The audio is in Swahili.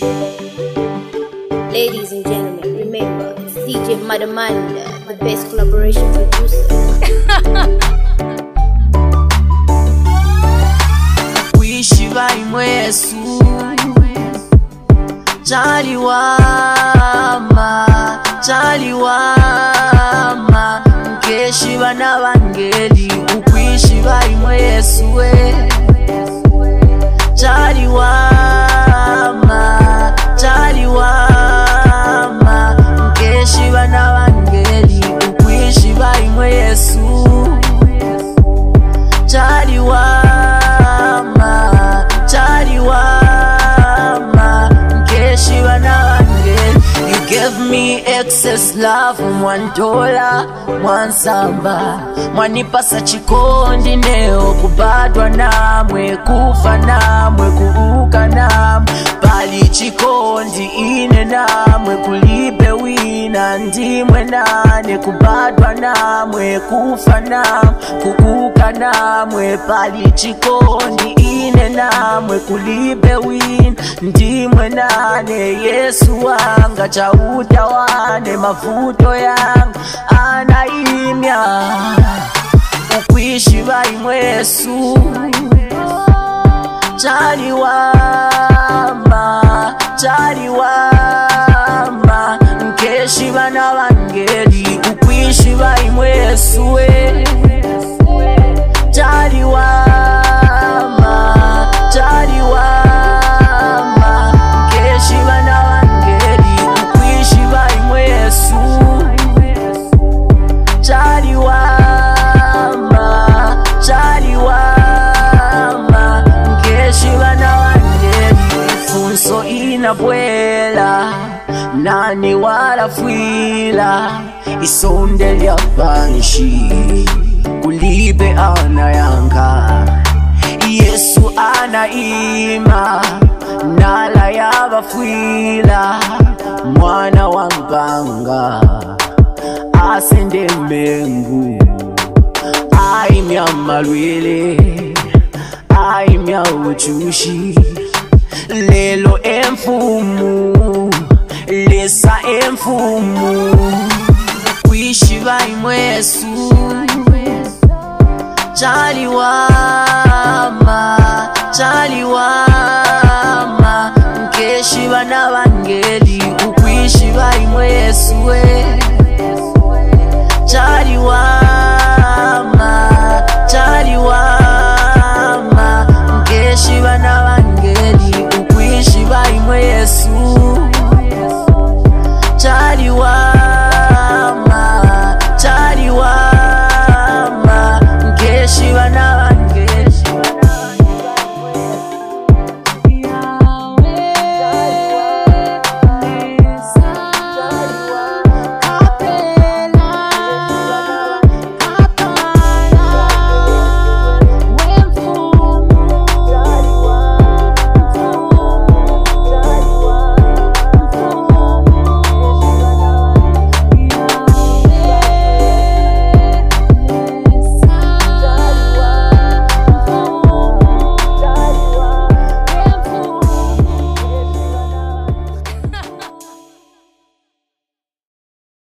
Ladies and gentlemen, remember, it's DJ Madamanda, the best collaboration producer. Wishiva imwesu Chaliwama, Chaliwama Nkeshiva na vangeli Ukwishiva imwesu Chaliwama, Chaliwama Nkeshiva na vangeli Ukwishiva imwesu Chaliwama, Chaliwama Nkeshiva na vangeli. You gave me excess love $1, mwansamba mwanipasa chikondi neo kubadwa namwe kufa namwe kuuka namwe bali chikondi ine namwe kulibe wina ndimwe nane kubadwa namwe kufa namwe kuuka namwe bali chikondi ine namwe kulibe wina ndimwe nane Yesu wanga chauta wane mavuto yangu anaimya Ukwishiva imwesu Chaliwama, Chaliwama Nkeshiva na vangeli Ukwishiva imwesu Chaliwama, Chaliwama Nkeshiva na vangeli Ukwishiva imwesu Chaliwama, Chaliwama Nkeshiva na vangeli Funso inabwela nani warafwila Isonde lya panshi kulibe anayanga Yesu anaima nala yabafwila mwana wa mganga asende mbengu aimya malwele aimya uchushi lelo emfumu lesa emfumu Wishiva imwesu Chaliwama, Chaliwama Nkeshiva na